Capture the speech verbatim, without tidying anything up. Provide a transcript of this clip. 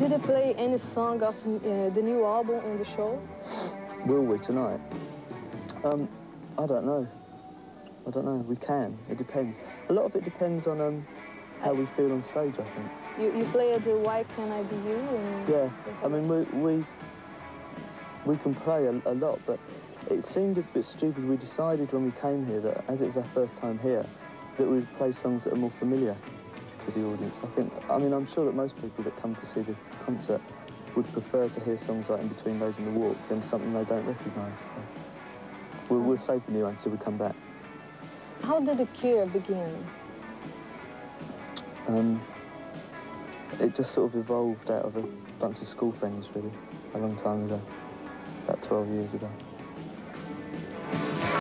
Did they play any song of uh, the new album in the show? Will we tonight? Um, I don't know. I don't know. We can. It depends. A lot of it depends on um, how we feel on stage, I think. You, you played the Why Can't I Be You? And yeah. I mean, we, we, we can play a, a lot, but it seemed a bit stupid. We decided when we came here that, as it was our first time here, that we'd play songs that are more familiar to the audience. I think, I mean, I'm sure that most people that come to see the concert would prefer to hear songs like In Between Days and the Walk than something they don't recognise. So we'll, we'll save the new ones till we come back. How did The Cure begin? Um, it just sort of evolved out of a bunch of school friends, really, a long time ago, about twelve years ago.